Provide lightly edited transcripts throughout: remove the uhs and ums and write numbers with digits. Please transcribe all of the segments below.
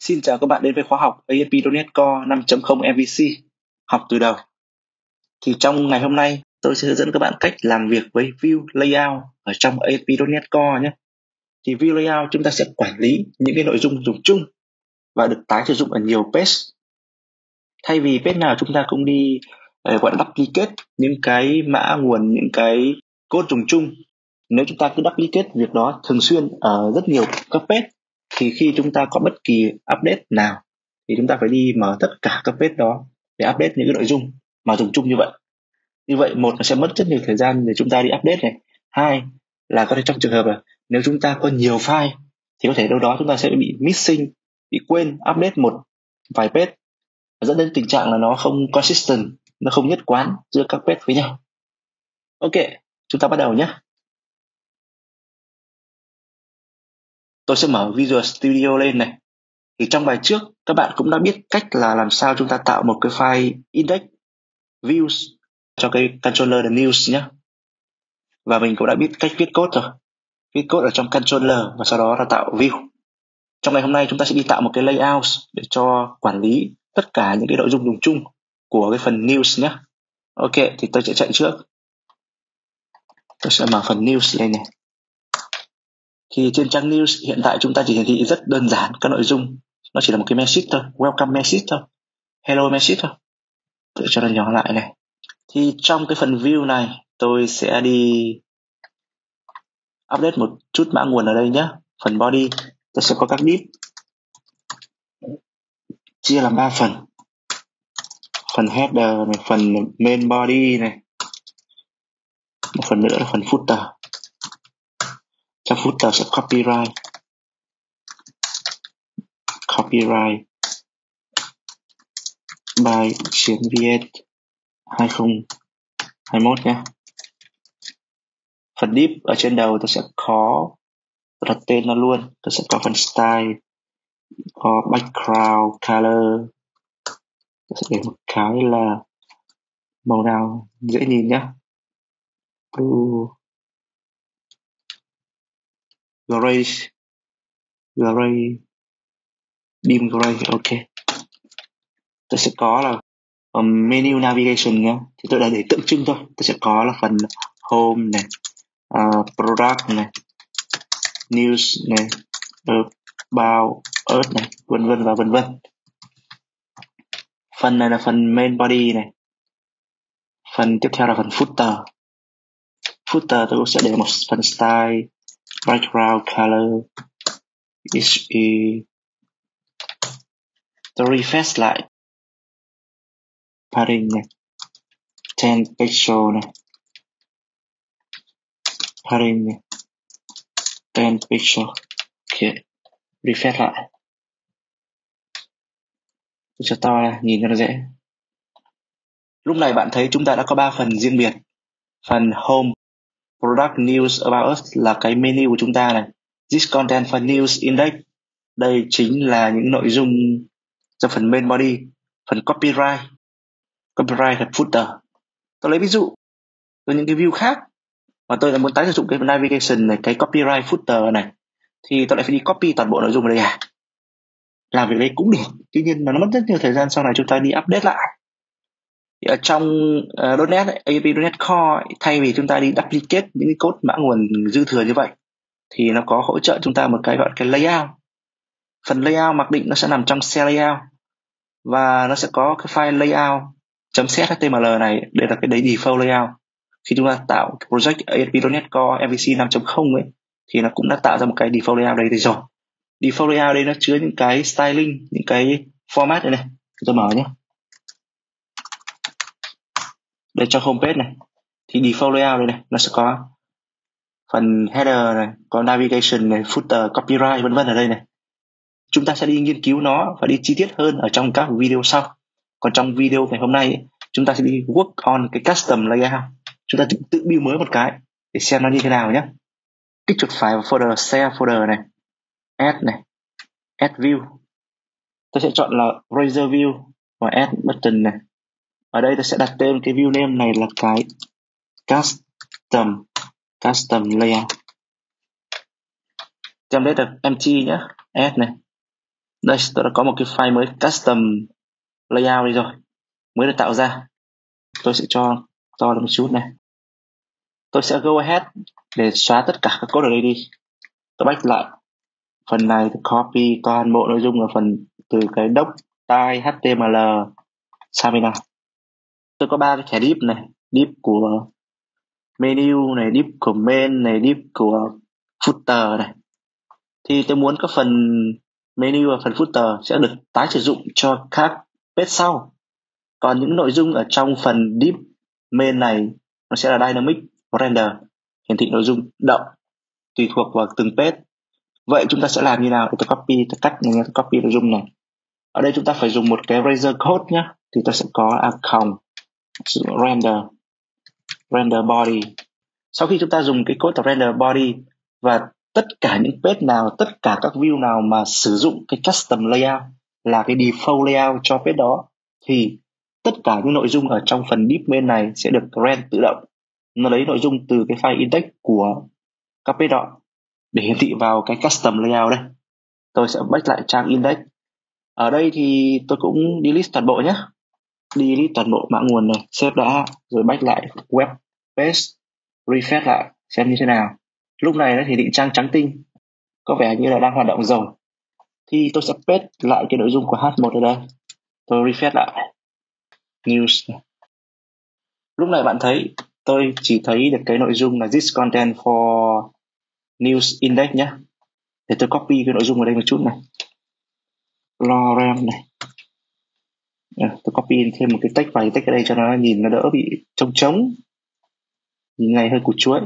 Xin chào các bạn đến với khóa học ASP.NET Core 5.0 MVC, học từ đầu. Thì trong ngày hôm nay, tôi sẽ hướng dẫn các bạn cách làm việc với View Layout ở trong ASP.NET Core nhé. Thì View Layout chúng ta sẽ quản lý những cái nội dung dùng chung và được tái sử dụng ở nhiều page. Thay vì page nào chúng ta cũng đi gọi là duplicate những cái mã nguồn, những cái code dùng chung. Nếu chúng ta cứ duplicate việc đó thường xuyên ở rất nhiều các page, thì khi chúng ta có bất kỳ update nào thì chúng ta phải đi mở tất cả các page đó để update những cái nội dung mà dùng chung như vậy. Như vậy, một là sẽ mất rất nhiều thời gian để chúng ta đi update này. Hai là có thể trong trường hợp là nếu chúng ta có nhiều file thì có thể đâu đó chúng ta sẽ bị missing, bị quên update một vài page, dẫn đến tình trạng là nó không consistent, nó không nhất quán giữa các page với nhau. Ok, chúng ta bắt đầu nhé. Tôi sẽ mở Visual Studio lên này. Thì trong bài trước các bạn cũng đã biết cách là làm sao chúng ta tạo một cái file index views cho cái controller the news nhé. Và mình cũng đã biết cách viết code rồi. Viết code ở trong controller và sau đó là tạo view. Trong ngày hôm nay chúng ta sẽ đi tạo một cái layout để cho quản lý tất cả những cái nội dung dùng chung của cái phần news nhé. Ok, thì tôi sẽ chạy trước. Tôi sẽ mở phần news lên này. Thì trên trang news hiện tại chúng ta chỉ hiển thị rất đơn giản các nội dung. Nó chỉ là một cái message thôi, welcome message thôi, hello message thôi. Tôi cho nó nhỏ lại này. Thì trong cái phần view này tôi sẽ đi update một chút mã nguồn ở đây nhé. Phần body tôi sẽ có các div chia làm 3 phần. Phần header này, phần main body này, một phần nữa là phần footer. Trong footer sẽ copyright by.vs 2021 nhé. Phần div ở trên đầu tôi sẽ có đặt tên nó luôn. Tôi sẽ có phần style, có background color. Tôi sẽ để một cái là màu nào dễ nhìn nhé. Blue, gray, dim gray. Ok. Tôi sẽ có là menu navigation nhé. Thì tôi đã để tượng trưng thôi. Tôi sẽ có là phần home này, product này, news này, about, earth này, vân vân và vân vân. Phần này là phần main body này. Phần tiếp theo là phần footer. Footer tôi sẽ để một phần style, background color, HP. Tôi refresh lại padding này, 10 pixel này, padding này, 10 pixel. Ok, refresh lại. Tôi cho to ra, nhìn cho nó dễ. Lúc này bạn thấy chúng ta đã có 3 phần riêng biệt. Phần home, product, news, about us là cái menu của chúng ta này. This content phần news index, đây chính là những nội dung trong phần main body. Phần copyright là footer. Tôi lấy ví dụ với những cái view khác mà tôi lại muốn tái sử dụng cái navigation này, cái copyright footer này, thì tôi lại phải đi copy toàn bộ nội dung ở đây à? Làm việc đấy cũng được, tuy nhiên mà nó mất rất nhiều thời gian sau này chúng ta đi update lại. Thì ở trong .NET, ASP.NET Core, thay vì chúng ta đi duplicate những cái code mã nguồn dư thừa như vậy, thì nó có hỗ trợ chúng ta một cái gọi là cái layout. Phần layout mặc định nó sẽ nằm trong cell layout, và nó sẽ có cái file layout.html này. Đây là cái đấy default layout. Khi chúng ta tạo cái project ASP.NET Core MVC 5.0 ấy, thì nó cũng đã tạo ra một cái default layout đây rồi. Default layout đây nó chứa những cái styling, những cái format đây này. Tôi mở nhé. Đây cho homepage này, thì default layout đây này, nó sẽ có phần header này, có navigation này, footer, copyright vân vân ở đây này. Chúng ta sẽ đi nghiên cứu nó và đi chi tiết hơn ở trong các video sau. Còn trong video ngày hôm nay ấy, chúng ta sẽ đi work on cái custom layout. Chúng ta tự build mới một cái để xem nó như thế nào nhé. Kích chuột phải vào folder, share folder này, add view. Tôi sẽ chọn là razor view và add button này. Ở đây tôi sẽ đặt tên cái view name này là cái custom layout. Trong đây là empty nhé, add này, Đây, tôi đã có một cái file mới custom layout đây rồi, mới được tạo ra. Tôi sẽ cho to lên một chút này. Tôi sẽ go ahead để xóa tất cả các code ở đây đi. Tôi back lại phần này, tôi copy toàn bộ nội dung ở phần từ cái doc style HTML sang bên này. Tôi có 3 cái thẻ div này, div của menu này, div của main này, div của footer này. Thì tôi muốn các phần menu và phần footer sẽ được tái sử dụng cho các page sau. Còn những nội dung ở trong phần div main này nó sẽ là dynamic render, hiển thị nội dung động tùy thuộc vào từng page. Vậy chúng ta sẽ làm như nào? Để tôi copy, tôi cắt này, tôi copy nội dung này. Ở đây chúng ta phải dùng một cái razor code nhé. Thì tôi sẽ có account render body. Sau khi chúng ta dùng cái code render body và tất cả những page nào, tất cả các view nào mà sử dụng cái custom layout là cái default layout cho page đó, thì tất cả những nội dung ở trong phần div main này sẽ được render tự động. Nó lấy nội dung từ cái file index của các page đó để hiển thị vào cái custom layout đây. Tôi sẽ back lại trang index. Ở đây thì tôi cũng delete toàn bộ nhé. Delete toàn bộ mã nguồn này, save đã, rồi back lại web page, refresh lại xem như thế nào. Lúc này nó thì định trang trắng tinh, có vẻ như là đang hoạt động rồi. Thì tôi sẽ paste lại cái nội dung của H1 ở đây. Tôi refresh lại news. Lúc này bạn thấy tôi chỉ thấy được cái nội dung là this content for news index nhé. Để tôi copy cái nội dung ở đây một chút này. Lorem này. Tôi copy thêm một cái text vài text ở đây cho nó nhìn nó đỡ bị trống trống, nhìn này hơi củ chuối.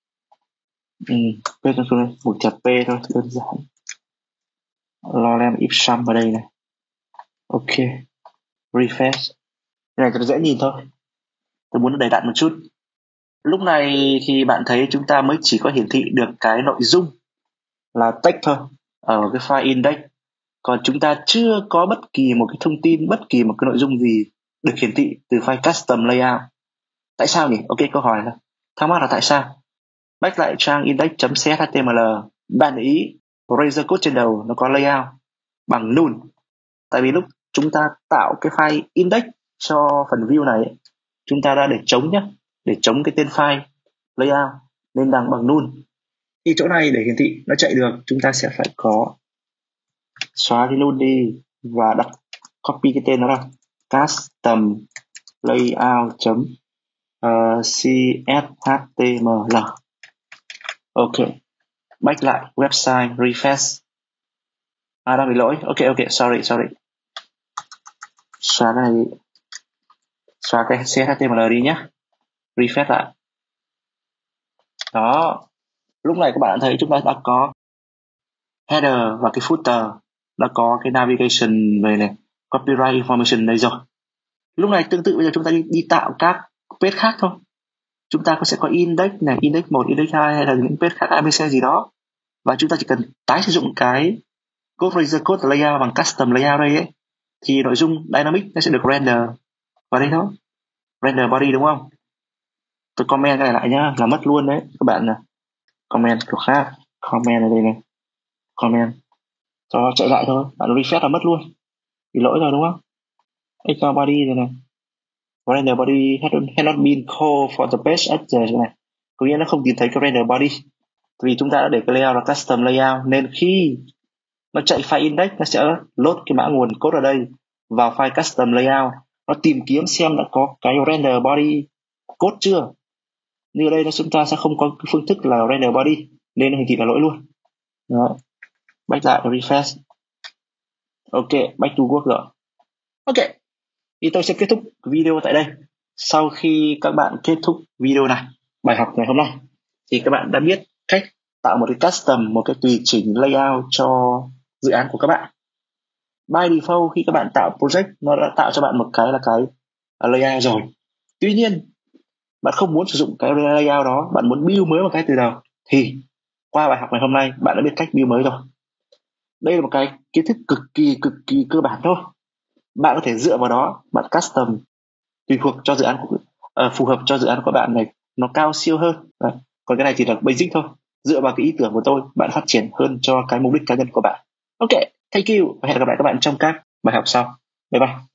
P cho tôi một chặt P thôi, đơn giản. Lorem if sum ở đây này. Ok, refresh. Cái này cho nó dễ nhìn thôi. Tôi muốn nó đầy đặn một chút. Lúc này thì bạn thấy chúng ta mới chỉ có hiển thị được cái nội dung là text thôi ở cái file index. Còn chúng ta chưa có bất kỳ một cái thông tin, bất kỳ một cái nội dung gì được hiển thị từ file custom layout. Tại sao nhỉ? Ok, câu hỏi là thắc mắc là tại sao? Back lại trang index.cshtml, bạn để ý razor code trên đầu nó có layout bằng null. Tại vì lúc chúng ta tạo cái file index cho phần view này, chúng ta đã để trống nhé, để trống cái tên file layout nên đằng bằng null. Thì chỗ này để hiển thị nó chạy được, chúng ta sẽ phải có xóa cái null đi và đặt copy cái tên nó ra, custom layout cshtml. Ok, back lại website, refresh. Đang bị lỗi. Ok, sorry. Xóa cái CSHTML đi nhé. Refresh lại. Đó. Lúc này các bạn thấy chúng ta đã có header và cái footer, đã có cái navigation về này, copyright information đây rồi. Lúc này tương tự bây giờ chúng ta đi tạo các page khác thôi. Chúng ta sẽ có index này, index 1, index 2 hay là những page khác ABC gì đó. Và chúng ta chỉ cần tái sử dụng cái razor code layout bằng custom layout đây ấy, thì nội dung dynamic nó sẽ được render vào đây thôi. Render body đúng không? Tôi comment cái này lại nhá, là mất luôn đấy các bạn. Là comment kiểu khác, comment ở đây này, comment cho chạy lại thôi, bạn refresh là mất luôn, bị lỗi rồi đúng không? Ignore body rồi này, render body had not been called for the page at the này, có nghĩa nó không tìm thấy cái render body vì chúng ta đã để cái layout là custom layout, nên khi nó chạy file index nó sẽ load cái mã nguồn code ở đây vào file custom layout, nó tìm kiếm xem đã có cái render body code chưa. Như ở đây chúng ta sẽ không có cái phương thức là render body nên hiển thị là lỗi luôn. Đó, back lại refresh. Ok, back to work rồi. Ok, thì tôi sẽ kết thúc video tại đây. Sau khi các bạn kết thúc video này, bài học ngày hôm nay, thì các bạn đã biết cách tạo một cái custom, một cái tùy chỉnh layout cho dự án của các bạn. By default khi các bạn tạo project, nó đã tạo cho bạn một cái là cái layout rồi. Tuy nhiên, bạn không muốn sử dụng cái layout đó, bạn muốn build mới một cái từ đầu, thì qua bài học ngày hôm nay bạn đã biết cách build mới rồi. Đây là một cái kiến thức cực kỳ cơ bản thôi. Bạn có thể dựa vào đó, bạn custom tùy thuộc cho dự án của, phù hợp cho dự án của bạn này, nó cao siêu hơn. Đấy. Còn cái này chỉ là basic thôi. Dựa vào cái ý tưởng của tôi, bạn phát triển hơn cho cái mục đích cá nhân của bạn. Ok, Thank you và hẹn gặp lại các bạn trong các bài học sau. Bye bye.